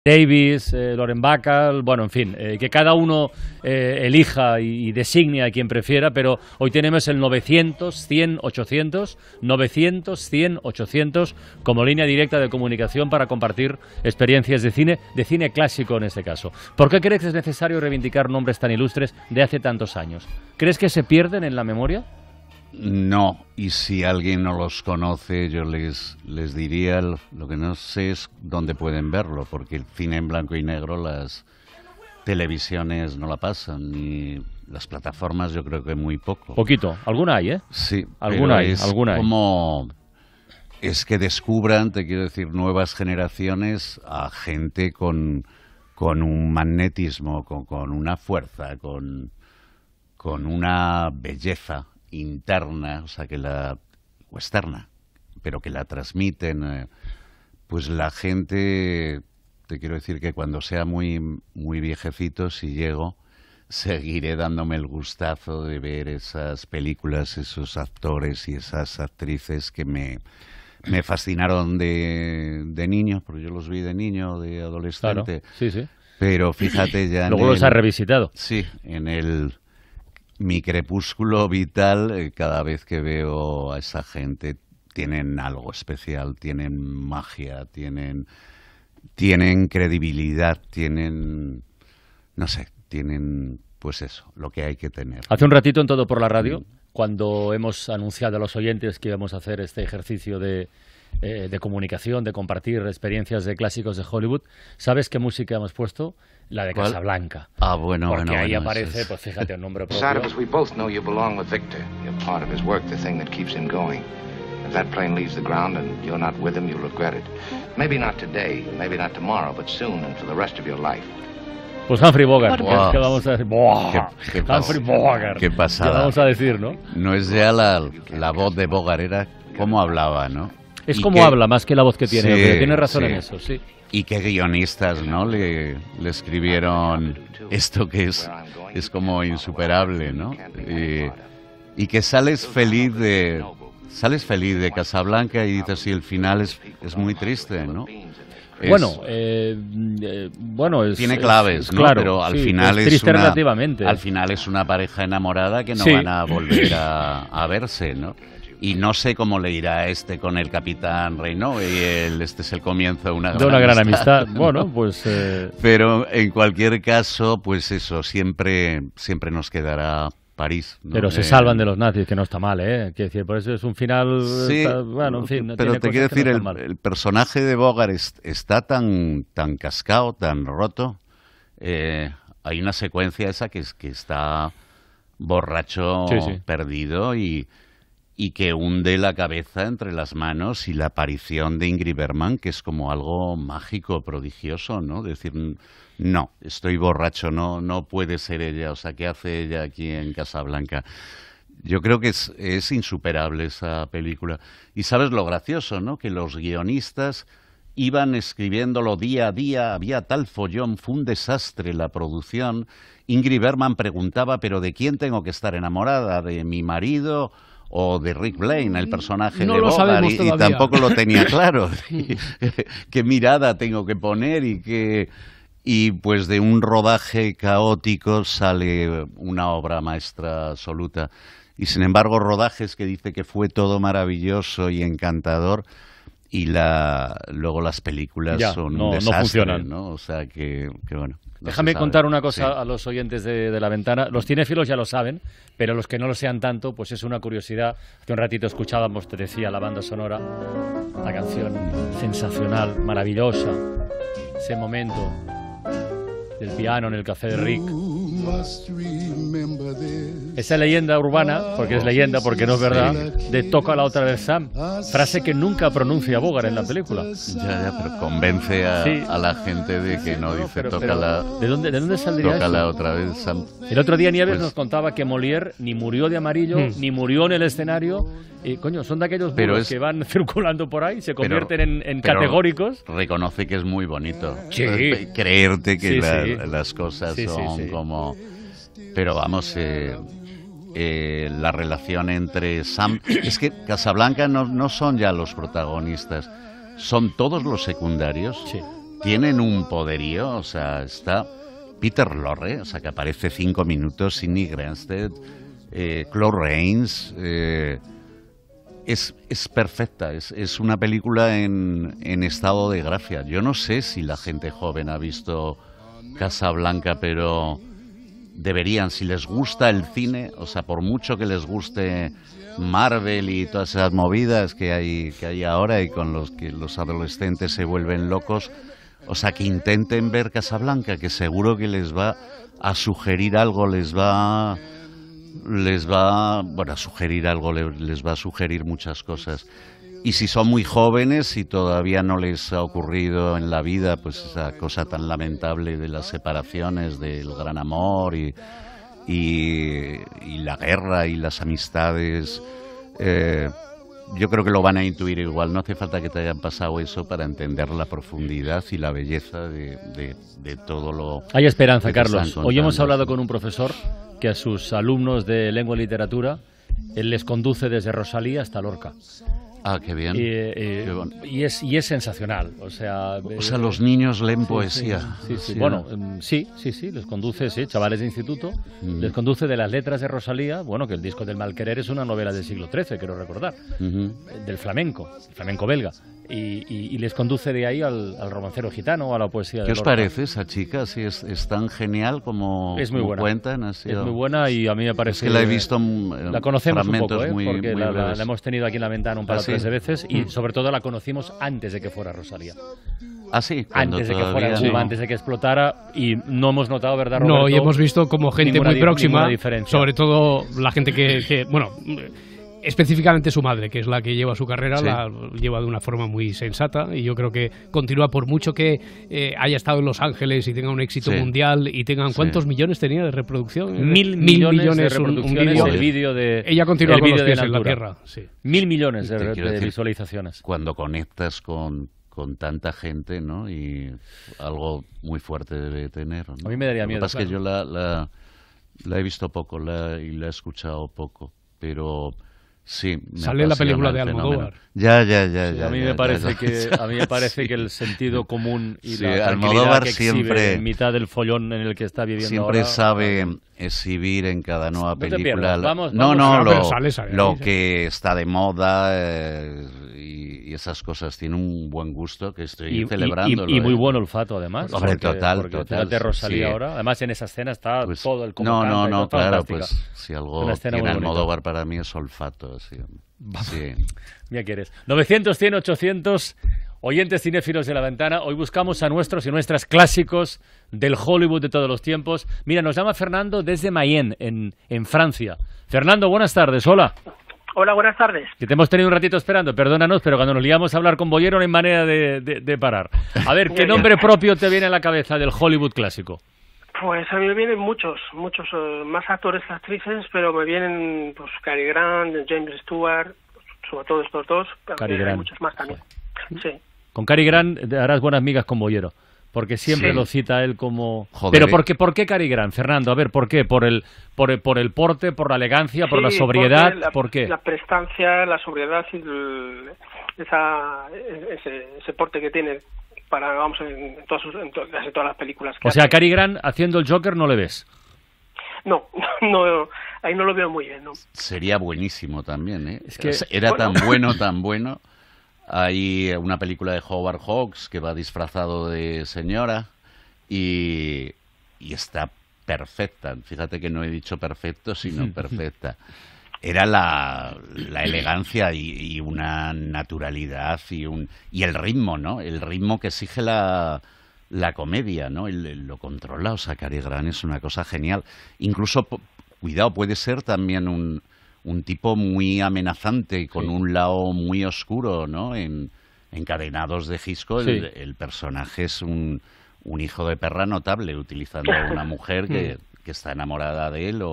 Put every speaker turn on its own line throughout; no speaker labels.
Davis, Lauren Bacall, bueno, en fin, que cada uno elija y designe a quien prefiera, pero hoy tenemos el 900, 100, 800, 900, 100, 800 como línea directa de comunicación para compartir experiencias de cine clásico en este caso. ¿Por qué crees que es necesario reivindicar nombres tan ilustres de hace tantos años? ¿Crees que se pierden en la memoria?
No, y si alguien no los conoce, yo les diría, lo que no sé es dónde pueden verlo, porque el cine en blanco y negro, las televisiones no la pasan, ni las plataformas yo creo que muy poco.
Poquito, alguna hay, ¿eh?
Sí,
alguna hay,
alguna
hay.
Como es que descubran, te quiero decir, nuevas generaciones a gente con un magnetismo, con una fuerza, con una belleza interna, o sea, o externa, pero que la transmiten, pues la gente, te quiero decir que cuando sea muy viejecito, si llego, seguiré dándome el gustazo de ver esas películas, esos actores y esas actrices que me fascinaron de niño, porque yo los vi de niño, de adolescente.
Claro, sí, sí.
Pero fíjate ya...
Luego los has revisitado.
Sí, mi crepúsculo vital, cada vez que veo a esa gente, tienen algo especial, tienen magia, tienen credibilidad, tienen, no sé, tienen, pues eso, lo que hay que tener.
Hace un ratito en Todo por la Radio, cuando hemos anunciado a los oyentes que íbamos a hacer este ejercicio de comunicación, de compartir experiencias de clásicos de Hollywood, ¿sabes qué música hemos puesto? La de Casablanca.
Ah, bueno,
porque ahí aparece, pues fíjate, el nombre propio.
Sartabus, we both know you belong with Victor. You're part of his work, the thing that keeps him going. If that plane leaves the ground and you're not with him, you'll regret it. Maybe not today, maybe not tomorrow, but soon and for the rest of your life.
Pues Humphrey Bogart,
wow.
¿Qué vamos a decir? Humphrey Bogart.
Qué pasada.
¿Qué vamos a decir, no?
No es ya la voz de Bogart, era cómo hablaba, ¿no?
Es como habla, más que la voz que tiene.
Sí,
tiene razón
sí.
en eso, sí.
Y qué guionistas, ¿no? Le escribieron esto que es como insuperable, ¿no? Y que sales feliz de Casablanca y dices, sí, el final es muy triste, ¿no?
Bueno,
tiene claves, ¿no?
Claro,
pero al
sí,
final
es triste relativamente.
Al final es una pareja enamorada que no
sí.
van a volver a verse, ¿no? Y no sé cómo le irá a este con el capitán Renault, y este es el comienzo de una gran
amistad. Bueno, pues...
Pero en cualquier caso, pues eso, siempre nos quedará París, ¿no?
Pero se salvan de los nazis, que no está mal, ¿eh? Quiero decir, por eso es un final...
Sí,
bueno, en fin...
Pero te quiero decir,
no
el personaje de Bogart está tan cascado, tan roto. Hay una secuencia esa que está borracho,
sí.
perdido y que hunde la cabeza entre las manos, y la aparición de Ingrid Bergman, que es como algo mágico, prodigioso, ¿no? Decir, no, estoy borracho, no puede ser ella, o sea, ¿qué hace ella aquí en Casablanca? Yo creo que es insuperable esa película. Y sabes lo gracioso, ¿no? Que los guionistas iban escribiéndolo día a día, había tal follón, fue un desastre la producción. Ingrid Bergman preguntaba, ¿pero de quién tengo que estar enamorada? ¿De mi marido o de Rick Blaine, el personaje de Bogart? Y tampoco lo tenía claro. ¿Qué mirada tengo que poner? Y pues de un rodaje caótico sale una obra maestra absoluta. Y sin embargo, rodajes que dice que fue todo maravilloso y encantador, y luego las películas son un desastre,
no funcionan,
¿no? O sea que bueno.
Déjame contar una cosa a los oyentes de La Ventana. Los cinéfilos ya lo saben, pero los que no lo sean tanto, pues es una curiosidad. Hace un ratito escuchábamos, te decía, la banda sonora, la canción sensacional, maravillosa, ese momento del piano en el café de Rick. Esa leyenda urbana, porque es leyenda, porque no es verdad, de "tócala otra vez, Sam", frase que nunca pronuncia Bogart en la película.
Ya, pero convence a la gente de que no dice tócala.
¿De dónde saldría
tócala
eso?
Otra vez, Sam.
El otro día Nieves nos contaba que Molière ni murió de amarillo, ni murió en el escenario. Y coño, son de aquellos bulos que van circulando por ahí, se convierten en categóricos.
Reconoce que es muy bonito.
Sí.
Creerte que las cosas son como... Pero vamos, la relación entre Sam... Es que Casablanca no son ya los protagonistas, son todos los secundarios.
Sí.
tienen un poderío, o sea, está Peter Lorre, o sea, que aparece 5 minutos, Sidney Granstead, Claude Rains, es perfecta, es una película en estado de gracia. Yo no sé si la gente joven ha visto Casablanca, pero deberían, si les gusta el cine, o sea, por mucho que les guste Marvel y todas esas movidas que hay ahora y con los que los adolescentes se vuelven locos, o sea, que intenten ver Casablanca, que seguro que les va a sugerir algo, les va a sugerir muchas cosas. Y si son muy jóvenes y todavía no les ha ocurrido en la vida pues esa cosa tan lamentable de las separaciones, del gran amor y la guerra y las amistades, yo creo que lo van a intuir igual. No hace falta que te hayan pasado eso para entender la profundidad y la belleza de todo lo...
Hay esperanza, Carlos. Hoy hemos hablado con un profesor que a sus alumnos de lengua y literatura él les conduce desde Rosalía hasta Lorca.
Ah, qué bien.
Y es sensacional. O sea,
los niños leen poesía.
Sí. Bueno, sí, les conduce, chavales de instituto, les conduce de las letras de Rosalía, bueno, que el disco del Malquerer es una novela del siglo XIII, quiero recordar, del flamenco belga. Y les conduce de ahí al romancero gitano, a la poesía de
Lorca. ¿Qué os parece esa chica? ¿Sí es tan genial como cuentan?
Es muy buena y a mí me parece...
Es que la he visto
la conocemos un poco,
muy,
porque
muy
la hemos tenido aquí en la ventana un par o tres de veces y sobre todo la conocimos antes de que fuera Rosalía.
Ah, sí.
Antes de que fuera antes de que explotara, y no hemos notado, ¿verdad, Roberto?
No, y hemos visto como gente muy próxima, sobre todo la gente que bueno... Específicamente su madre, que es la que lleva su carrera, la lleva de una forma muy sensata y yo creo que continúa, por mucho que haya estado en Los Ángeles y tenga un éxito mundial y tengan... ¿Cuántos millones tenía de reproducción?
1.000 millones de reproducciones
el vídeo de... Ella continúa con los pies en la tierra.
1.000 millones de visualizaciones.
Cuando conectas con tanta gente, ¿no? Y algo muy fuerte debe tener, ¿no?
A mí me daría miedo.
Lo que pasa es que yo la he visto poco y la he escuchado poco, pero... Sí,
sale la película de Almodóvar.
Ya.
A mí me parece que el sentido común y la
Almodóvar
que
siempre
en mitad del follón en el que está viviendo
siempre
ahora,
sabe exhibir en cada nueva película
sale,
lo que está de moda y esas cosas. Tiene un buen gusto que estoy celebrando
y muy buen olfato además.
Hombre, total.
Fíjate Rosalía ahora, además en esa escena está
pues,
todo el
No, claro, pues si algo tiene Almodóvar para mí es olfato. Sí.
Ya quieres. 900, 100, 800, oyentes cinéfilos de La Ventana. Hoy buscamos a nuestros y nuestras clásicos del Hollywood de todos los tiempos. Mira, nos llama Fernando desde Mayenne, en Francia. Fernando, buenas tardes, hola.
Hola, buenas tardes.
Que te hemos tenido un ratito esperando, perdónanos, pero cuando nos liamos a hablar con Bollero no hay manera de parar. A ver, ¿qué nombre propio te viene a la cabeza del Hollywood clásico?
Pues a mí me vienen muchos más actores que actrices, pero me vienen pues Cary Grant, James Stewart, sobre todo estos dos, pero hay muchos más también. Sí.
Con Cary Grant harás buenas migas con Bollero, porque siempre lo cita él como...
Joder.
Pero ¿por qué Cary Grant, Fernando? A ver, ¿por qué? ¿Por el porte, por la elegancia, por la sobriedad? ¿Por qué?
La prestancia, la sobriedad y ese porte que tiene para, vamos, en casi todas las películas que
hace. O sea, Cary Grant haciendo el Joker no le ves.
No, ahí no lo veo muy bien, ¿no?
Sería buenísimo también, ¿eh?
Es que,
era tan bueno. Hay una película de Howard Hawks que va disfrazado de señora y está perfecta. Fíjate que no he dicho perfecto, sino perfecta. Era la elegancia y una naturalidad y el ritmo, ¿no? El ritmo que exige la comedia, ¿no? Lo controla. O sea, Cary Grant es una cosa genial. Incluso, cuidado, puede ser también un tipo muy amenazante y con un lado muy oscuro, ¿no? En Encadenados de Hitchcock, el personaje es un hijo de perra notable, utilizando a una mujer que está enamorada de él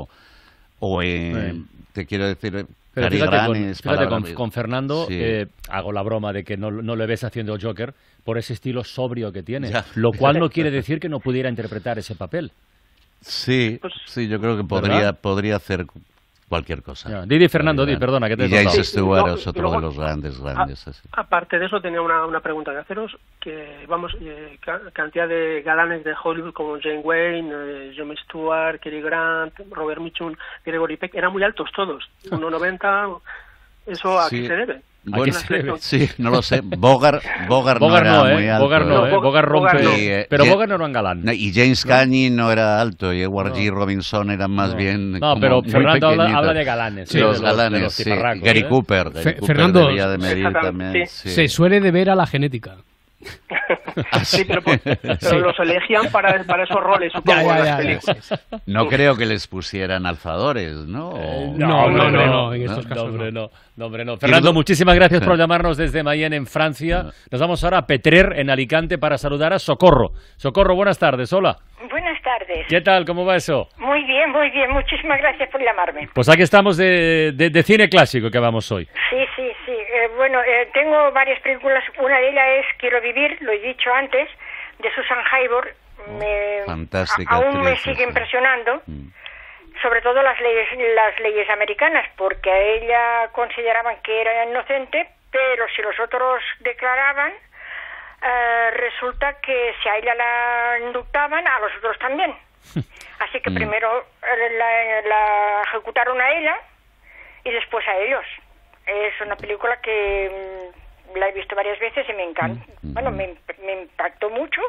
te quiero decir...
Pero fíjate con Fernando, hago la broma de que no le ves haciendo Joker por ese estilo sobrio que tiene, lo cual no quiere decir que no pudiera interpretar ese papel.
Sí, yo creo que podría hacer cualquier cosa.
Didi Fernando, perdona, que te he
cortado. James Stewart es otro de los grandes.
Aparte de eso, tenía una pregunta que haceros, que cantidad de galanes de Hollywood como Jane Wayne, James Stewart, Cary Grant, Robert Mitchum, Gregory Peck, eran muy altos todos, 1,90, ¿eso a qué se debe?
Bueno, sí, no lo sé. Bogart no era muy alto.
Bogart rompe. Pero Bogart no era un galán.
Y James Cagney no era alto, y Edward G. Robinson eran más bien.
No, pero Fernando habla de galanes.
Sí, los galanes, sí. Gary Cooper.
Fernando,
debía de medir también.
Se suele deber a la genética.
Sí, pero los elegían para esos roles, supongo, en las películas.
No creo que les pusieran alzadores, ¿no?
No, en estos casos
no. Fernando, muchísimas gracias por llamarnos desde Mayenne, en Francia. Nos vamos ahora a Petrer, en Alicante, para saludar a Socorro. Socorro, buenas tardes, hola.
Buenas tardes.
¿Qué tal? ¿Cómo va eso?
Muy bien. Muchísimas gracias por llamarme.
Pues aquí estamos de cine clásico que vamos hoy.
Sí. Tengo varias películas. Una de ellas es Quiero vivir, lo he dicho antes, de Susan Hayward.
Fantástica
aún me
actriz,
sigue impresionando. Sobre todo las leyes americanas, porque a ella consideraban que era inocente, pero si los otros declaraban, resulta que si a ella la indultaban, a los otros también. Así que primero la ejecutaron a ella y después a ellos. Es una película que la he visto varias veces y me encanta. Bueno, me impactó mucho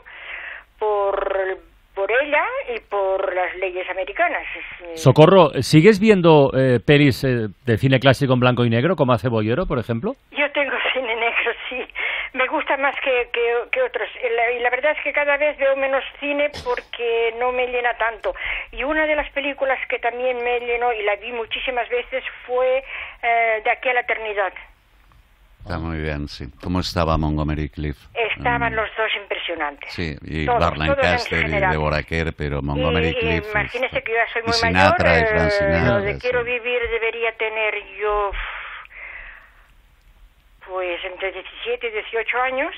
por ella y por las leyes americanas.
Socorro, ¿sigues viendo pelis de cine clásico en blanco y negro, como hace Bollero, por ejemplo?
Yo tengo cine negro, sí. Me gusta más que otros. Y la verdad es que cada vez veo menos cine porque no me llena tanto. Y una de las películas que también me llenó, y la vi muchísimas veces, fue De aquí a la eternidad.
Está muy bien, sí. ¿Cómo estaba Montgomery Clift?
Estaban los dos impresionantes.
Sí, y Burt Lancaster y Deborah Kerr, pero Montgomery Clift...
Imagínese que yo ya soy muy
Sinatra,
mayor.
Frank Sinatra,
Lo de Quiero vivir debería tener yo... pues entre 17 y 18 años,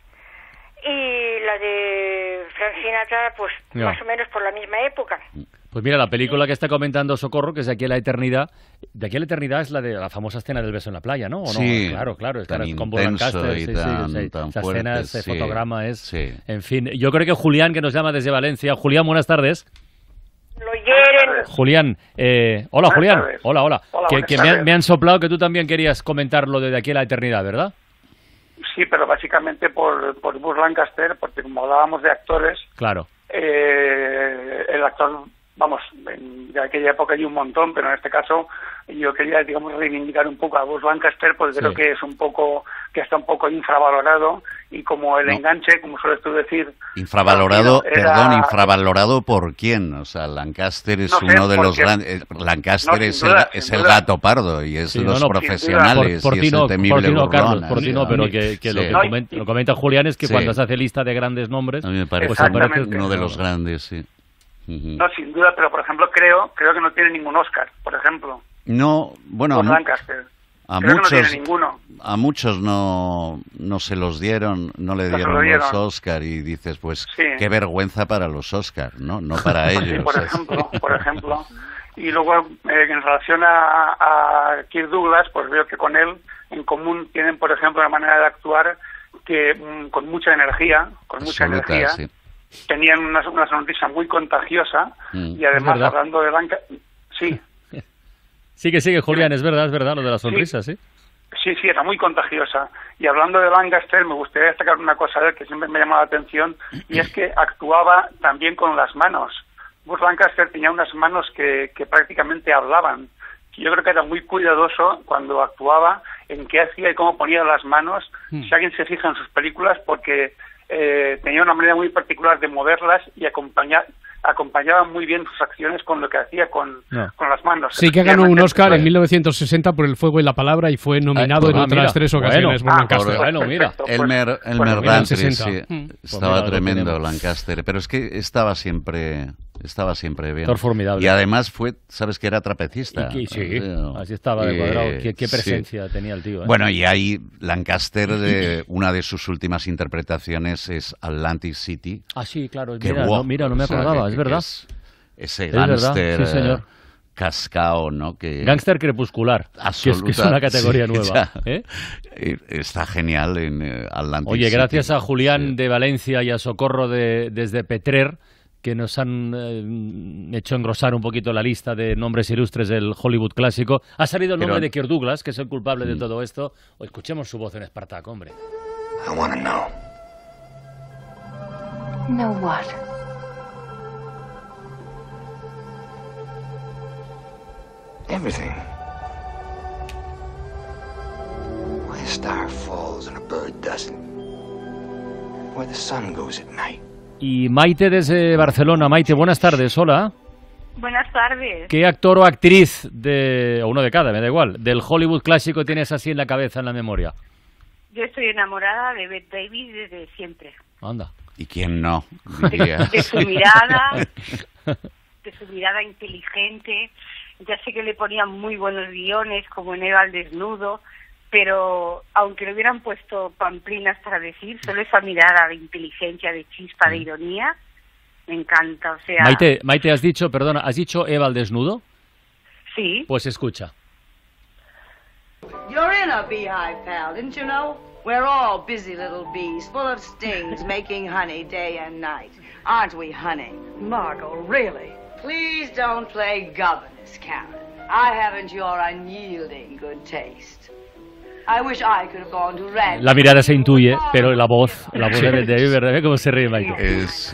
y la de Frank Sinatra, pues más o menos por la misma época.
Pues mira, la película que está comentando Socorro, que es De aquí a la eternidad, De aquí a la eternidad es la de la famosa escena del beso en la playa, ¿no? ¿O no?
Sí,
claro, es
tan
con Lancaster,
y tan
esa
fuerte,
escena, ese fotograma es...
Sí.
En fin, yo creo que Julián, que nos llama desde Valencia. Julián, buenas tardes.
Lo hieren.
Julián, hola Julián, hola. Que me han soplado que tú también querías comentar lo de aquí a la eternidad, ¿verdad?
Sí, pero básicamente por Burt Lancaster, porque como hablábamos de actores,
claro,
el actor, vamos, de aquella época hay un montón, pero en este caso yo quería, digamos, reivindicar un poco a Burt Lancaster, porque creo que es un poco, que está un poco infravalorado, y como el enganche, como sueles tú decir...
Infravalorado, ¿infravalorado por quién? O sea, Lancaster es uno de los grandes... Lancaster es el gato pardo, y es los profesionales,
por
y
ti
es el temible burlón.
Carlos, por ti no, pero lo comenta Julián es que cuando se hace lista de grandes nombres...
A mí me parece uno de los grandes, sí.
No, sin duda, pero por ejemplo creo que no tiene ningún Oscar, por ejemplo.
No, bueno,
Lancaster.
A muchos no se los dieron, no le dieron los Oscar, y dices, pues qué vergüenza para los Oscar, no para ellos.
Sí, por ejemplo. Y luego en relación a Kirk Douglas, pues veo que con él en común tienen, por ejemplo, una manera de actuar que con mucha energía,
sí.
Tenían una sonrisa muy contagiosa, y además hablando de Lancaster, sí.
Sigue, Julián, es verdad lo de la sonrisa, ¿sí?
Sí, era muy contagiosa. Y hablando de Lancaster, me gustaría destacar una cosa de él que siempre me llama la atención, y es que actuaba también con las manos. Burt Lancaster tenía unas manos que prácticamente hablaban. Yo creo que era muy cuidadoso cuando actuaba en qué hacía y cómo ponía las manos. Si alguien se fija en sus películas, porque tenía una manera muy particular de moverlas y acompañaba muy bien sus acciones con lo que hacía con las manos.
Sí, que ganó un Oscar en 1960 por El fuego y la palabra, y fue nominado en otras 3 ocasiones por Lancaster.
Bueno, mira.
Elmer Bantry, sí. Estaba tremendo Lancaster, pero es que estaba siempre bien.
Actor formidable.
Y además sabes que era trapecista.
Sí, así estaba de cuadrado. Qué presencia tenía el tío.
Bueno, y ahí Lancaster, una de sus últimas interpretaciones es Atlantic City.
Ah, sí, claro. Mira, no me acordaba, es verdad.
Ese gángster cascao, ¿no?
Gángster crepuscular, que es una categoría nueva.
Está genial en Atlantic
Oye,
City.
Gracias a Julián de Valencia y a Socorro desde Petrer, que nos han hecho engrosar un poquito la lista de nombres ilustres del Hollywood clásico. Ha salido el nombre de Kirk Douglas, que es el culpable de todo esto. Escuchemos su voz en Espartaco, hombre.
I want to know.
Know what?
Everything. Why a star falls and a bird doesn't. Where the sun goes at night.
Y Maite desde Barcelona. Maite, buenas tardes, hola.
Buenas tardes.
¿Qué actor o actriz, o uno de cada, me da igual, del Hollywood clásico tienes así en la cabeza, en la memoria?
Yo estoy enamorada de Bette Davis desde siempre.
Anda.
¿Y quién no?
De su mirada, inteligente. Ya sé que le ponían muy buenos guiones, como en Eva al desnudo, pero aunque le hubieran puesto pamplinas para decir, solo esa mirada de inteligencia, de chispa, de ironía, me encanta. O sea,
Maite, has dicho Eva al desnudo?
Sí.
Pues escucha.
You're in a beehive, pal, didn't you know? We're all busy little bees, full of stings, making honey day and night. Aren't we, honey? Margot, really? Please don't play governess, Karen. I haven't your unyielding good taste. I wish I could have gone to Red.
La mirada se intuye, pero la voz de David, ¿verdad? ¿Cómo se ríe Maite?
Es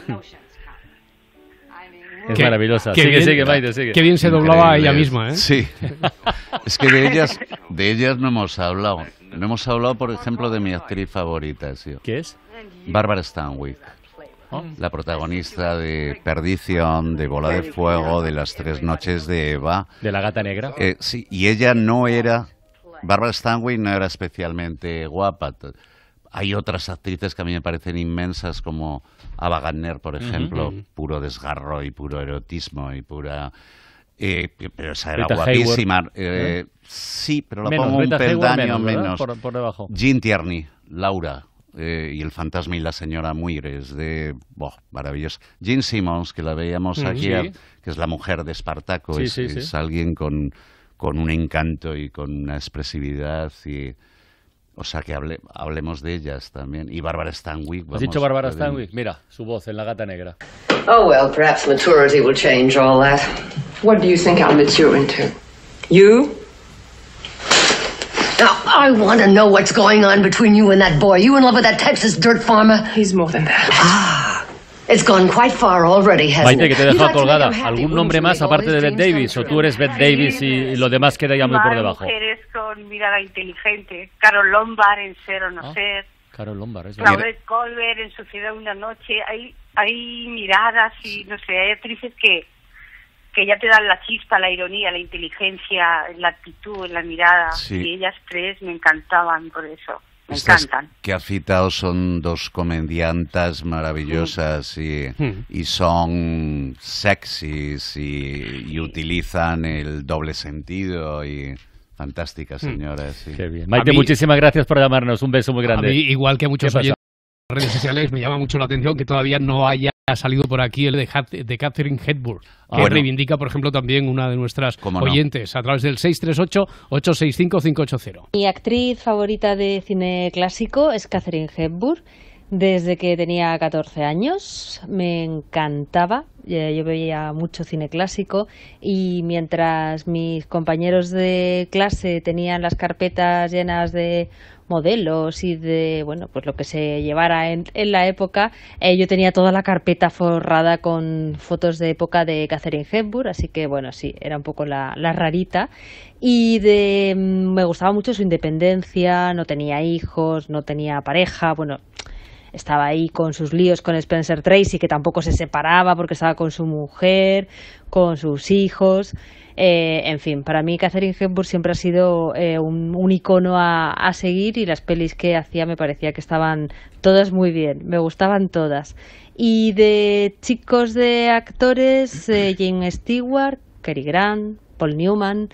maravillosa. Sigue, Maite, sigue.
Qué bien se doblaba ella misma, ¿eh?
Sí. Es que de ellas no hemos hablado. No hemos hablado, por ejemplo, de mi actriz favorita, ¿sí?
¿Qué es?
Bárbara Stanwyck. La protagonista de Perdición, de Bola de Fuego, de Las Tres Noches de Eva.
De La Gata Negra.
Sí, y ella no era... Bárbara Stanwyck no era especialmente guapa. Hay otras actrices que a mí me parecen inmensas, como Ava Gardner, por ejemplo, puro desgarro y puro erotismo y pura... pero esa era
Rita
guapísima. Sí, pero la pongo un peldaño menos.
Por debajo.
Jean Tierney, Laura, y El fantasma y la señora Muires, maravillosa. Jean Simmons, que la veíamos aquí, que es la mujer de Espartaco, es alguien con un encanto y con una expresividad y... O sea, que hablemos de ellas también. Y Bárbara Stanwyck.
¿Has dicho Bárbara Stanwyck? Mira, su voz en La Gata Negra.
Oh, well, perhaps maturity will change all that. What do you think I'll mature into? You? Now, I want to know what's going on between you and that boy. You in love with that Texas dirt farmer?
He's more than that.
It's gone quite far already, hasn't it?
Maite, que te he dejado colgada. ¿Algún nombre más aparte de Bette Davis? ¿O tú eres Bette Davis y lo demás queda ya muy por debajo?
Mujeres con mirada inteligente. Carol Lombard en Ser o No Ser.
Carol Lombard, es
Claudette Colbert en Sucedió una noche. Hay miradas y, no sé, hay actrices que ya te dan la chispa, la ironía, la inteligencia, la actitud, la mirada.
Sí.
Y ellas tres me encantaban por eso. Me encantan.
Que ha citado son dos comediantas maravillosas y son sexys y utilizan el doble sentido y fantásticas señoras. Sí.
Qué bien. Maite, muchísimas gracias por llamarnos. Un beso muy grande.
A mí, igual que a muchos oyentes en redes sociales, me llama mucho la atención que todavía no haya salido por aquí el de Katharine Hepburn, que reivindica, por ejemplo, también una de nuestras oyentes a través del 638-865-580.
Mi actriz favorita de cine clásico es Katharine Hepburn. Desde que tenía 14 años me encantaba. Yo veía mucho cine clásico y mientras mis compañeros de clase tenían las carpetas llenas de modelos y de, bueno, pues lo que se llevara en la época, yo tenía toda la carpeta forrada con fotos de época de Katharine Hepburn, así que bueno, sí, era un poco la rarita. Y me gustaba mucho su independencia, no tenía hijos, no tenía pareja, bueno, estaba ahí con sus líos con Spencer Tracy, que tampoco se separaba porque estaba con su mujer, con sus hijos. En fin, para mí Katharine Hepburn siempre ha sido un icono a seguir, y las pelis que hacía me parecía que estaban todas muy bien, me gustaban todas. Y de chicos de actores, James Stewart, Cary Grant, Paul Newman,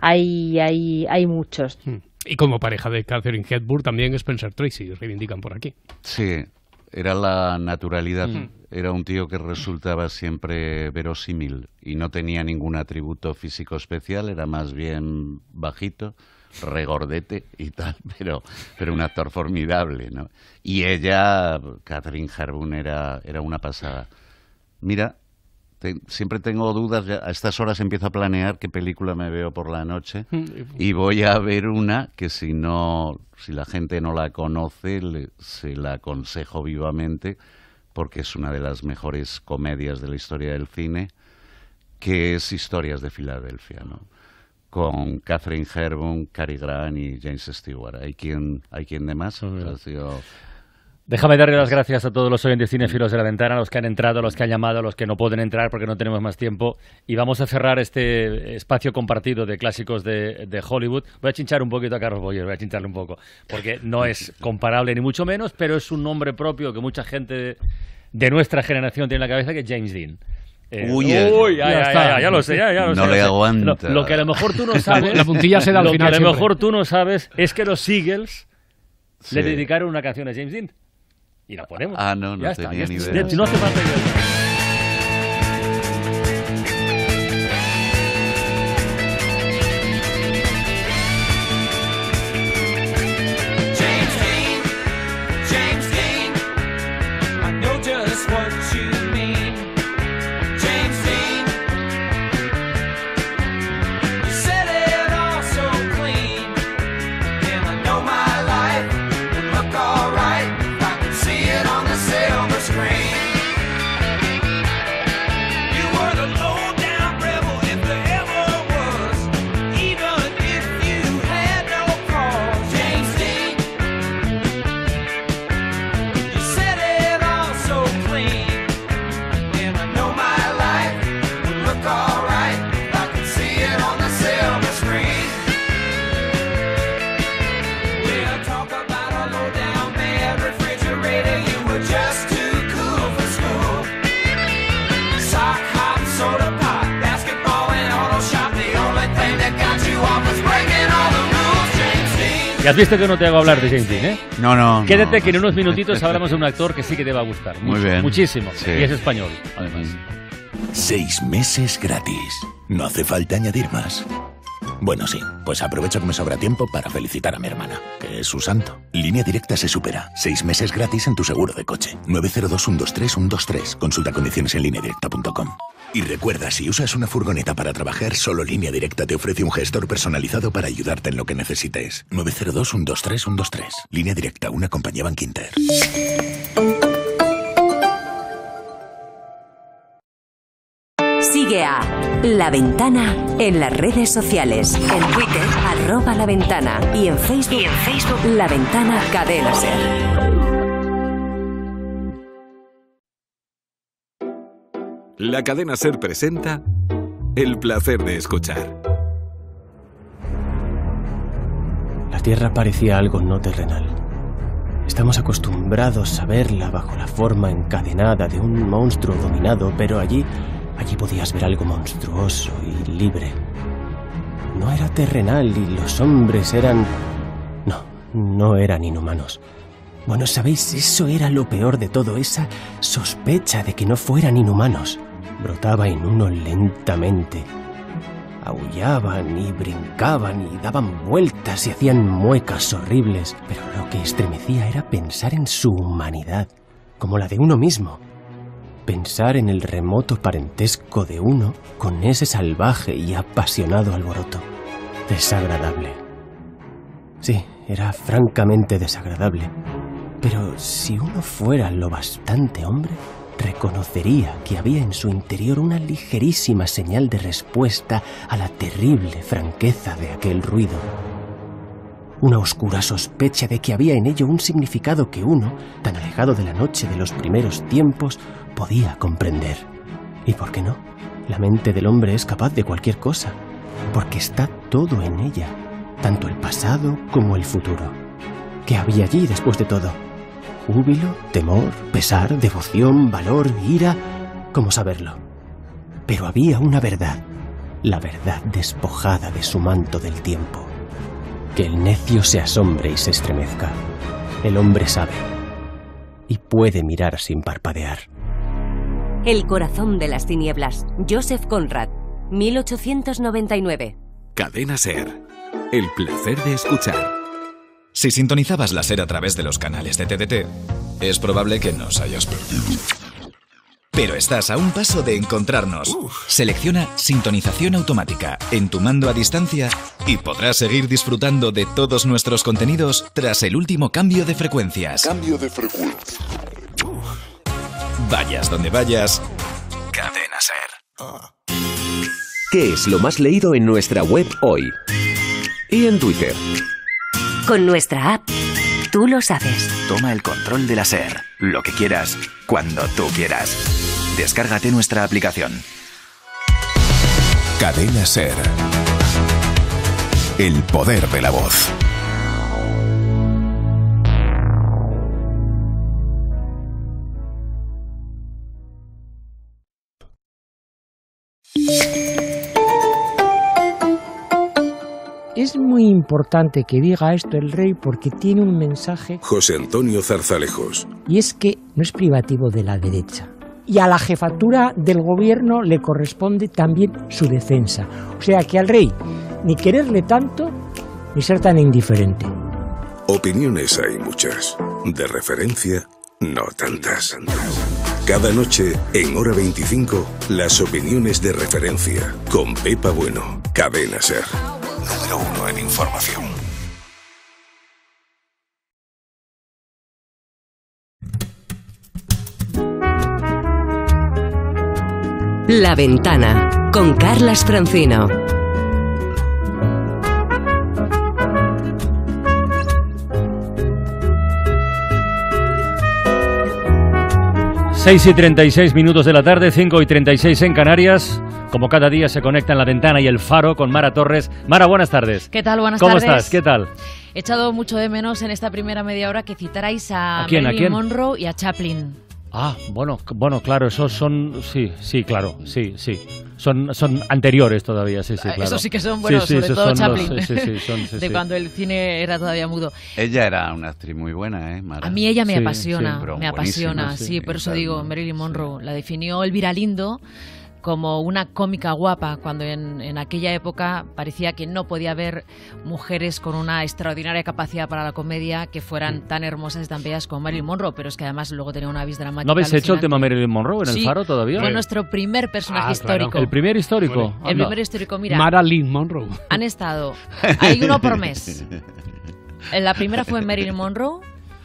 hay muchos.
Y como pareja de Katharine Hepburn también Spencer Tracy, reivindican por aquí.
Sí, era la naturalidad. Era un tío que resultaba siempre verosímil y no tenía ningún atributo físico especial, era más bien bajito, regordete y tal, pero un actor formidable, ¿no? Y ella, Katharine Hepburn, era una pasada. Mira, siempre tengo dudas, a estas horas empiezo a planear qué película me veo por la noche y voy a ver una que si la gente no la conoce, se la aconsejo vivamente, porque es una de las mejores comedias de la historia del cine, que es Historias de Filadelfia, ¿no? Con Katharine Hepburn, Cary Grant y James Stewart. ¿Hay quien de más?
Déjame darle las gracias a todos los oyentes cinéfilos de La Ventana, a los que han entrado, a los que han llamado, a los que no pueden entrar porque no tenemos más tiempo. Y vamos a cerrar este espacio compartido de clásicos de Hollywood. Voy a chinchar un poquito a Carlos Boyer, voy a chincharle un poco, porque no es comparable ni mucho menos, pero es un nombre propio que mucha gente de nuestra generación tiene en la cabeza, que es James Dean. Ya lo sé.
No le aguanta.
Lo que a lo mejor tú no sabes,
la puntilla se da al final.
Lo que a lo mejor tú no sabes es que los Eagles le dedicaron una canción a James Dean. Y la ponemos.
No tenía ni idea.
No hace falta idea. ¿Has visto que no te hago hablar de James Dean, eh?
No.
Quédate que en unos minutitos hablamos de un actor que sí que te va a gustar.
Muy bien.
Muchísimo.
Sí.
Y es español, además.
6 meses gratis. No hace falta añadir más. Bueno, sí, pues aprovecho que me sobra tiempo para felicitar a mi hermana, que es su santo. Línea Directa se supera. 6 meses gratis en tu seguro de coche. 902-123-123. Consulta condiciones en lineadirecta.com. Y recuerda, si usas una furgoneta para trabajar, solo Línea Directa te ofrece un gestor personalizado para ayudarte en lo que necesites. 902-123-123. Línea Directa, una compañía Bankinter.
Sigue a La Ventana en las redes sociales. En Twitter, @LaVentana. Y en Facebook, La Ventana Cadena Ser.
La Cadena Ser presenta El placer de escuchar.
La Tierra parecía algo no terrenal. Estamos acostumbrados a verla bajo la forma encadenada de un monstruo dominado, pero allí podías ver algo monstruoso y libre. No era terrenal y los hombres eran... No eran inhumanos. Bueno, ¿sabéis? Eso era lo peor de todo, esa sospecha de que no fueran inhumanos. Brotaba en uno lentamente. Aullaban y brincaban y daban vueltas y hacían muecas horribles, pero lo que estremecía era pensar en su humanidad, como la de uno mismo. Pensar en el remoto parentesco de uno con ese salvaje y apasionado alboroto. Desagradable. Sí, era francamente desagradable. Pero si uno fuera lo bastante hombre, reconocería que había en su interior una ligerísima señal de respuesta a la terrible franqueza de aquel ruido. Una oscura sospecha de que había en ello un significado que uno, tan alejado de la noche de los primeros tiempos, podía comprender. ¿Y por qué no? La mente del hombre es capaz de cualquier cosa, porque está todo en ella, tanto el pasado como el futuro. ¿Qué había allí después de todo? Júbilo, temor, pesar, devoción, valor, ira... ¿Cómo saberlo? Pero había una verdad, la verdad despojada de su manto del tiempo. Que el necio se asombre y se estremezca. El hombre sabe. y puede mirar sin parpadear.
El corazón de las tinieblas. Joseph Conrad, 1899.
Cadena SER. El placer de escuchar.
Si sintonizabas la SER a través de los canales de TDT, es probable que nos hayas perdido. Pero estás a un paso de encontrarnos. Selecciona Sintonización Automática en tu mando a distancia y podrás seguir disfrutando de todos nuestros contenidos tras el último cambio de frecuencias.
Cambio de frecuencia.
Vayas donde vayas, Cadena SER.
¿Qué es lo más leído en nuestra web hoy? Y en Twitter.
Con nuestra app, tú lo sabes.
Toma el control de la SER. Lo que quieras, cuando tú quieras. Descárgate nuestra aplicación.
Cadena SER. El poder de la voz.
Es muy importante que diga esto el rey porque tiene un mensaje.
José Antonio Zarzalejos.
Y es que no es privativo de la derecha. Y a la jefatura del gobierno le corresponde también su defensa. O sea que al rey ni quererle tanto ni ser tan indiferente.
Opiniones hay muchas. De referencia, no tantas. Cada noche, en Hora 25, las opiniones de referencia. Con Pepa Bueno. Cadena SER. Número 1 en información.
La Ventana, con Carlas Francino.
Seis y 36 minutos de la tarde, 5:36 en Canarias. Como cada día se conecta en La Ventana y El Faro con Mara Torres. Mara, buenas tardes.
¿Qué tal? Buenas tardes.
¿Cómo estás? ¿Qué tal?
He echado mucho de menos en esta primera media hora que citarais a Marilyn Monroe y a Chaplin.
Ah, bueno, claro, esos son, sí, claro, sí, son anteriores todavía, sí, claro.
Esos sí que son buenos, sobre todo Chaplin,
de
cuando el cine era todavía mudo.
Ella era una actriz muy buena, Mara.
A mí ella me apasiona, sí, por eso digo, Marilyn Monroe, la definió Elvira Lindo como una cómica guapa, cuando en aquella época parecía que no podía haber mujeres con una extraordinaria capacidad para la comedia que fueran tan hermosas y tan bellas como Marilyn Monroe, pero es que además luego tenía una vis dramática.
¿No habéis hecho el tema Marilyn Monroe en El Faro todavía?
Fue nuestro primer personaje histórico.
¿El primer histórico?
El primer histórico, mira.
Marilyn Monroe.
Han estado, hay uno por mes. La primera fue Marilyn Monroe,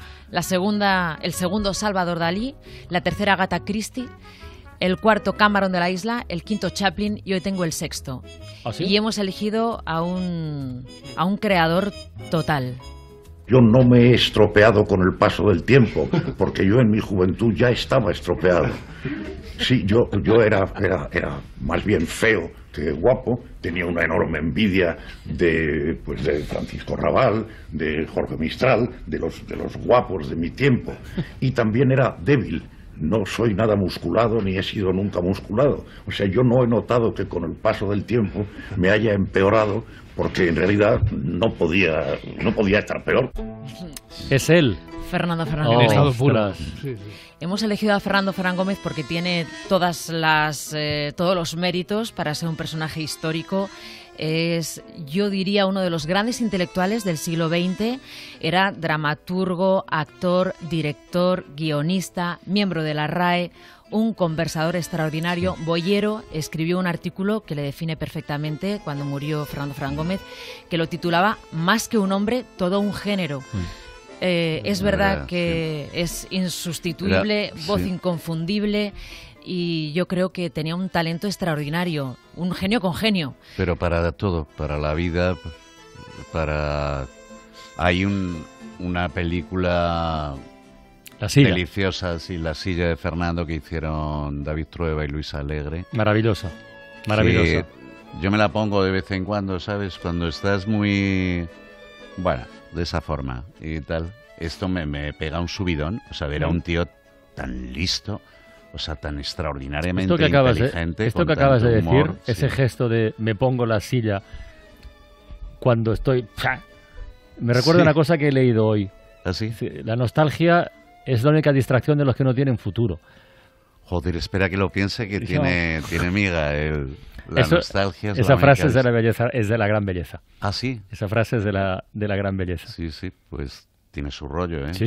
el segundo Salvador Dalí, la tercera Agatha Christie, el cuarto Cameron de la Isla, el quinto Chaplin y hoy tengo el sexto.
¿Ah, sí?
Y hemos elegido a un creador total.
Yo no me he estropeado con el paso del tiempo, porque yo en mi juventud ya estaba estropeado. Sí, yo era más bien feo que guapo, tenía una enorme envidia de Francisco Raval, de Jorge Mistral, de los guapos de mi tiempo, y también era débil. No soy nada musculado ni he sido nunca musculado. O sea, yo no he notado que con el paso del tiempo me haya empeorado, porque en realidad no podía estar peor.
Es él.
Fernando Fernández.
Sí.
Hemos elegido a Fernando Fernández Gómez porque tiene todos los méritos para ser un personaje histórico. Es, yo diría, uno de los grandes intelectuales del siglo XX. Era dramaturgo, actor, director, guionista, miembro de la RAE, un conversador extraordinario, boyero. Escribió un artículo que le define perfectamente cuando murió Fernando Fernández Gómez, que lo titulaba Más que un hombre, todo un género. Es verdad que es insustituible, voz inconfundible. Y yo creo que tenía un talento extraordinario, un genio con genio.
Pero para todo, para la vida, hay una película deliciosa, sí, La silla de Fernando, que hicieron David Trueba y Luis Alegre.
Maravillosa.
Yo me la pongo de vez en cuando, ¿sabes? Cuando estás muy... Bueno, de esa forma y tal. Esto me pega un subidón, o sea, ver a un tío tan listo... O sea, tan extraordinariamente inteligente.
Esto que acabas de decir,
humor,
ese gesto de me pongo la silla cuando estoy... Me recuerda una cosa que he leído hoy.
¿Ah, sí?
La nostalgia es la única distracción de los que no tienen futuro.
Joder, espera que lo piense, que tiene miga nostalgia.
Esa frase es de la belleza, es de la gran belleza.
¿Ah, sí?
Esa frase es de la gran belleza.
Sí, pues tiene su rollo, ¿eh?
Sí,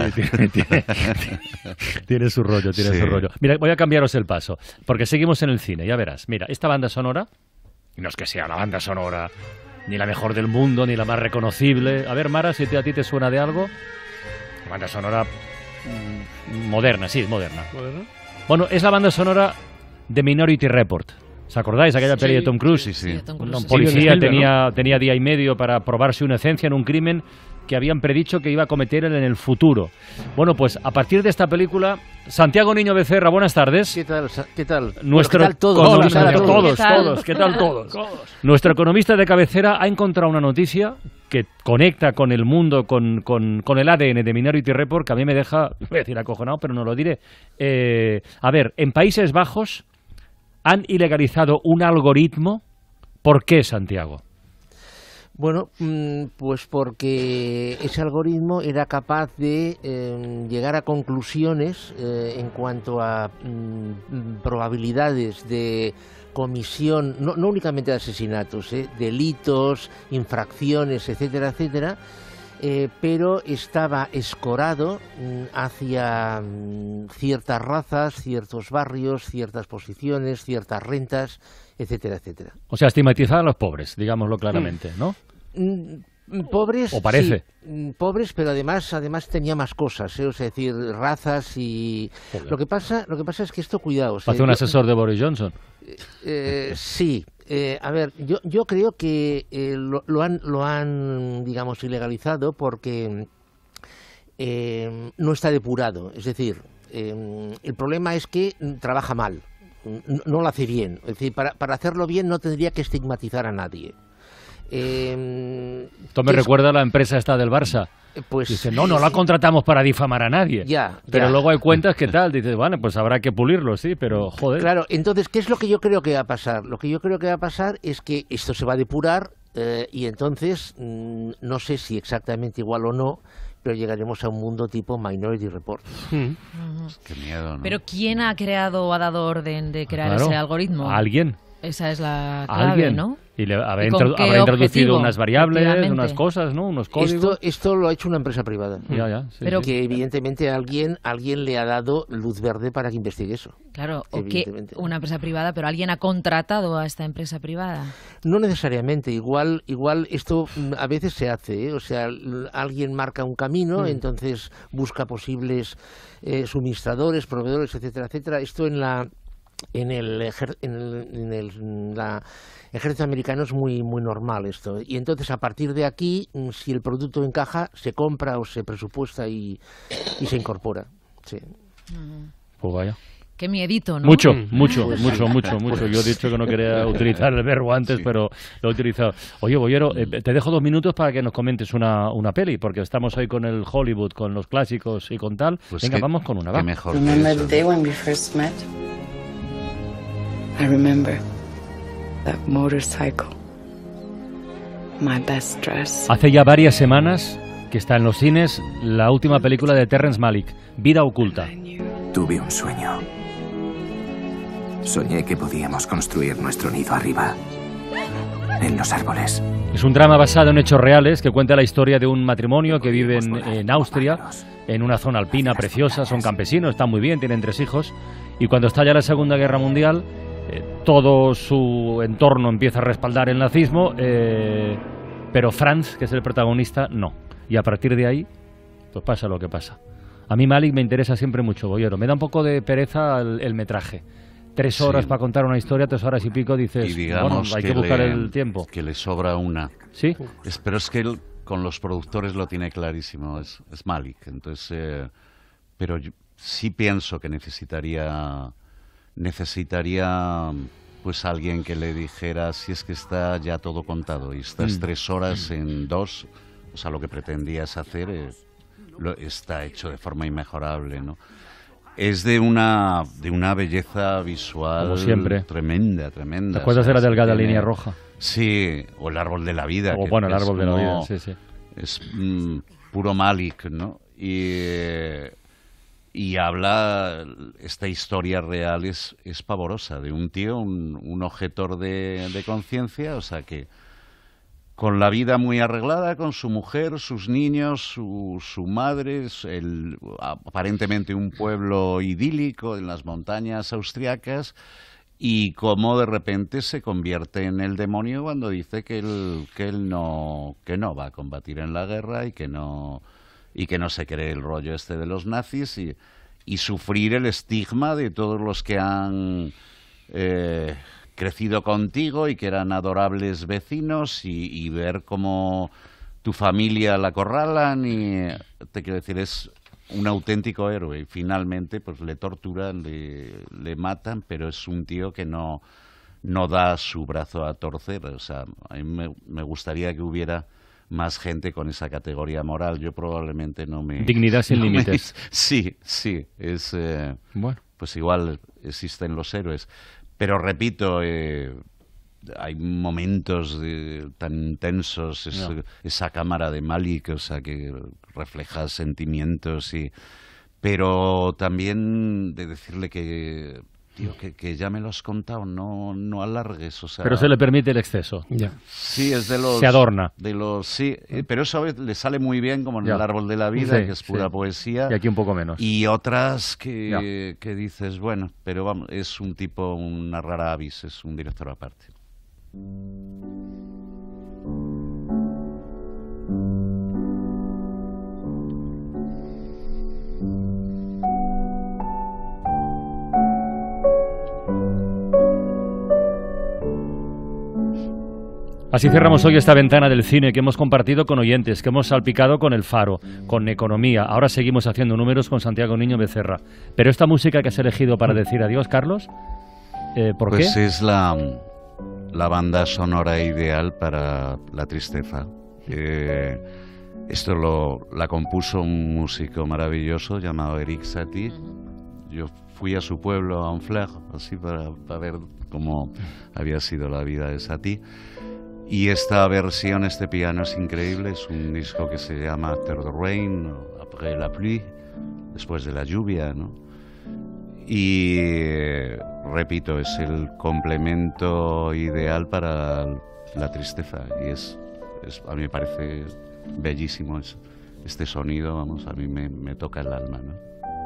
tiene su rollo, su rollo. Mira, voy a cambiaros el paso, porque seguimos en el cine, ya verás. Mira, esta banda sonora, y no es que sea la banda sonora ni la mejor del mundo, ni la más reconocible. A ver, Mara, si a ti te suena de algo. La banda sonora moderna, sí, es moderna. Bueno, es la banda sonora de Minority Report. ¿Os acordáis? Aquella peli de Tom Cruise.
Sí.
Un policía tenía día y medio para probar su inocencia en un crimen que habían predicho que iba a cometer él en el futuro. Bueno, pues a partir de esta película, Santiago Niño Becerra, buenas tardes.
¿Qué tal?
Nuestro ¿Qué tal todos? Nuestro economista de cabecera ha encontrado una noticia que conecta con el mundo, con el ADN de Minority Report, que a mí me deja, voy a decir acojonado, pero no lo diré. A ver, en Países Bajos han ilegalizado un algoritmo. ¿Por qué, Santiago?
Bueno, pues porque ese algoritmo era capaz de llegar a conclusiones en cuanto a probabilidades de comisión, no únicamente de asesinatos, delitos, infracciones, etcétera, etcétera, pero estaba escorado hacia ciertas razas, ciertos barrios, ciertas posiciones, ciertas rentas, etcétera, etcétera.
O sea, estigmatizar a los pobres, digámoslo claramente, ¿no?
Pobres,
¿o parece?
Sí, pobres, pero además tenía más cosas, o sea, es decir, razas y... Lo que pasa es que esto, cuidado...
¿Hace un asesor de Boris Johnson?
Sí. A ver, yo creo que lo han, digamos, ilegalizado porque no está depurado. Es decir, el problema es que trabaja mal, no lo hace bien. Es decir, para hacerlo bien no tendría que estigmatizar a nadie.
Esto me recuerda a la empresa esta del Barça.
Pues,
dice, no la contratamos para difamar a nadie. Pero luego hay cuentas que tal, dices, bueno, pues habrá que pulirlo, sí, pero joder.
Claro, entonces, ¿qué es lo que yo creo que va a pasar? Lo que yo creo que va a pasar es que esto se va a depurar y entonces, no sé si exactamente igual o no, pero llegaremos a un mundo tipo Minority Report.
Qué miedo, ¿no?
Pero ¿quién ha creado o ha dado orden de crear ese algoritmo?
¿Alguien?
Esa es la clave, ¿no?
Y habrá introducido unas variables, unas cosas, ¿no? Unos códigos.
Esto lo ha hecho una empresa privada.
Pero
que evidentemente alguien le ha dado luz verde para que investigue eso.
Claro, o que una empresa privada, pero alguien ha contratado a esta empresa privada.
No necesariamente, igual esto a veces se hace, o sea, alguien marca un camino, entonces busca posibles suministradores, proveedores, etcétera, etcétera. Esto en el ejército americano es muy normal esto, y entonces a partir de aquí, si el producto encaja, se compra o se presupuesta y se incorpora. Sí.
Pues vaya.
Qué miedito, ¿no?
Mucho. Yo he dicho que no quería utilizar el verbo antes, pero lo he utilizado. Oye, Boyero, te dejo 2 minutos para que nos comentes una peli, porque estamos hoy con el Hollywood, con los clásicos y con tal.
Pues
venga, vamos con una, va.
Mejor
Remember the day when we first met? I remember that motorcycle, my best dress.
Hace ya varias semanas que está en los cines la última película de Terrence Malick, Vida Oculta.
Tuve un sueño. Soñé que podíamos construir nuestro nido arriba, en los árboles.
Es un drama basado en hechos reales que cuenta la historia de un matrimonio que vive en Austria, en una zona alpina preciosa, son campesinos, están muy bien, tienen 3 hijos, y cuando estalla la Segunda Guerra Mundial, todo su entorno empieza a respaldar el nazismo, pero Franz, que es el protagonista, no. Y a partir de ahí, pues pasa lo que pasa. A mí Malick me interesa siempre mucho, Boyero. Me da un poco de pereza el metraje. 3 horas para contar una historia, 3 horas y pico, dices,
y digamos,
bueno, hay que buscar el tiempo.
Que le sobra una.
¿Sí?
Pero es que él con los productores lo tiene clarísimo, es Malick. Entonces, pero yo sí pienso que necesitaría pues alguien que le dijera, si es que está ya todo contado y estas 3 horas en 2, o sea, lo que pretendías hacer está hecho de forma inmejorable, ¿no? Es de una belleza visual,
como siempre,
tremenda.
¿Te acuerdas de la delgada línea roja?
Sí, o el árbol de la vida.
O bueno, el árbol de la vida, sí.
Es puro Malick, ¿no? Y Y habla, esta historia real es pavorosa, de un tío, un objetor de conciencia, o sea que con la vida muy arreglada, con su mujer, sus niños, su madre, aparentemente un pueblo idílico en las montañas austriacas, y cómo de repente se convierte en el demonio cuando dice que él no va a combatir en la guerra y que no se cree el rollo este de los nazis, y sufrir el estigma de todos los que han crecido contigo y que eran adorables vecinos, y ver cómo tu familia la acorralan, y te quiero decir, es un auténtico héroe. Y finalmente pues le torturan, le matan, pero es un tío que no da su brazo a torcer. O sea, a mí me gustaría que hubiera más gente con esa categoría moral. Yo probablemente no me...
Dignidad sin límites.
Sí, es...
bueno.
Pues igual existen los héroes. Pero repito, hay momentos tan intensos, esa cámara de Malik, o sea, que refleja sentimientos, pero también de decirle que... Tío, que ya me lo has contado, no alargues, o sea...
Pero se le permite el exceso.
Ya.
Sí, es de los...
Se adorna.
Sí, pero eso a veces le sale muy bien, como en El árbol de la vida, que es pura poesía.
Y aquí un poco menos.
Y otras que dices, bueno, pero vamos, es un tipo, una rara avis, es un director aparte.
Así cerramos hoy esta ventana del cine que hemos compartido con oyentes, que hemos salpicado con El Faro, con Economía. Ahora seguimos haciendo números con Santiago Niño Becerra. Pero esta música que has elegido para decir adiós, Carlos, ¿por qué?
Pues es la banda sonora ideal para la tristeza. Esto la compuso un músico maravilloso llamado Eric Satie. Yo fui a su pueblo, a Honfleur, así para ver cómo había sido la vida de Satie. Y esta versión, este piano es increíble, es un disco que se llama After the Rain, o Après la pluie, después de la lluvia, ¿no? Y repito, es el complemento ideal para la tristeza, y a mí me parece bellísimo este sonido, vamos, a mí me toca el alma, ¿no?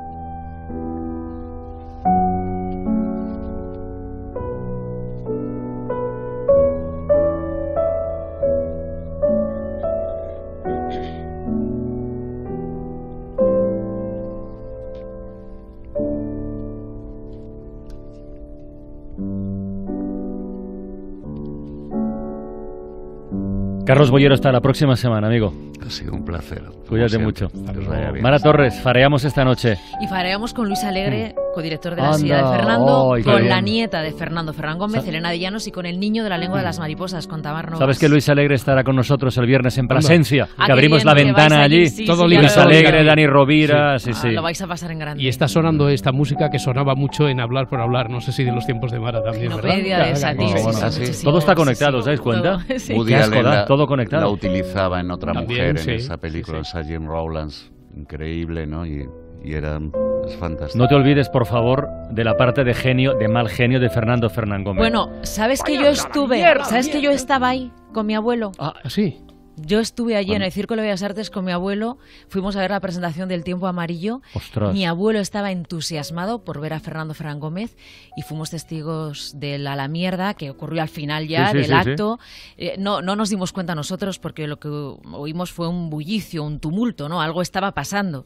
Carlos Boyero, hasta la próxima semana, amigo.
Ha sido un placer.
Cuídate mucho. Mara Torres, fareamos esta noche.
Y fareamos con Luis Alegre, codirector de La Silla de Fernando, con la nieta de Fernando Ferrán Gómez, Elena de Llanos, y con el niño de La Lengua de las Mariposas, con Tamar Novas.
¿Sabes que Luis Alegre estará con nosotros el viernes en Plasencia? Que abrimos la ventana allí.
Sí,
todo Luis Alegre, Dani Rovira, sí.
Lo vais a pasar en grande.
Y está sonando esta música que sonaba mucho en Hablar por Hablar, no sé si de los tiempos de Mara también, ¿verdad?
Todo está conectado, ¿os dais cuenta?
Woody Allen
todo conectado.
La utilizaba en Otra
También,
mujer, en esa película, esa Jim Rowlands, increíble, ¿no? Y es fantástico.
No te olvides, por favor, de la parte de mal genio de Fernando Fernán Gómez.
Bueno, ¿sabes que yo estaba ahí con mi abuelo?
Ah, sí.
Yo estuve allí en el Círculo de Bellas Artes con mi abuelo, fuimos a ver la presentación del Tiempo Amarillo.
Ostras.
Mi abuelo estaba entusiasmado por ver a Fernando Ferrán Gómez y fuimos testigos de la mierda que ocurrió al final ya del acto. No nos dimos cuenta nosotros porque lo que oímos fue un bullicio, un tumulto, ¿no? Algo estaba pasando.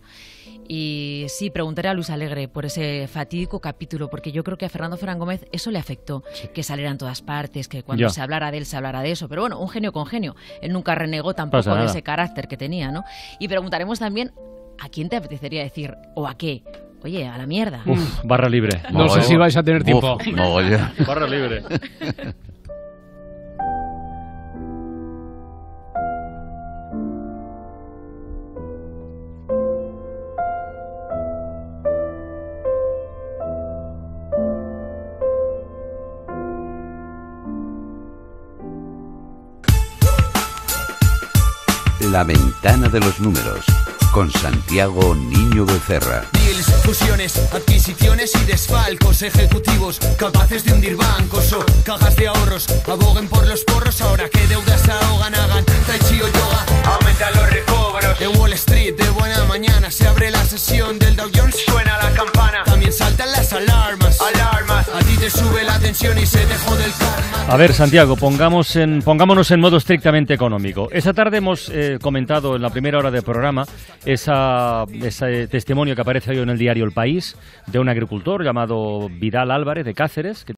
Y sí, preguntaré a Luis Alegre por ese fatídico capítulo, porque yo creo que a Fernando Ferrán Gómez eso le afectó, que saliera en todas partes, que cuando se hablara de él se hablara de eso. Pero bueno, un genio con genio. Él nunca renegó tampoco de ese carácter que tenía, ¿no? Y preguntaremos también a quién te apetecería decir, o a qué. Oye, a la mierda.
Barra libre.
No sé si vais a tener tiempo.
Barra libre.
La ventana de los números,
con Santiago Niño Becerra.
Deals, fusiones, adquisiciones y desfalcos ejecutivos capaces de hundir bancos o cajas de ahorros. Aboguen por los porros ahora que deudas se ahogan, hagan tai chi o yoga. Aumentan los recobros. De Wall Street de buena mañana se abre la sesión del Dow Jones, suena la campana. También saltan las alarmas. A ti te sube la tensión y se te jode el karma.
A ver, Santiago, pongámonos en modo estrictamente económico. Esa tarde hemos comentado en la primera hora del programa ese testimonio que aparece hoy en el diario El País de un agricultor llamado Vidal Álvarez de Cáceres, que